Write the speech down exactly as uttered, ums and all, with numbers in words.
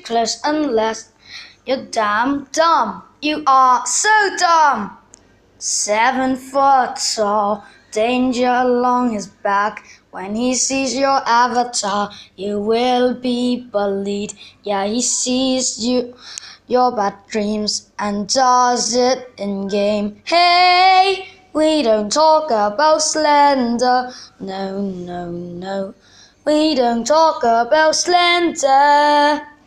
close unless you're damn dumb. You are so dumb. Seven foot tall, danger along his back. When he sees your avatar, you will be bullied. Yeah, he sees you, your bad dreams, and does it in game. Hey, we don't talk about Slender. No, no, no. We don't talk about Slender.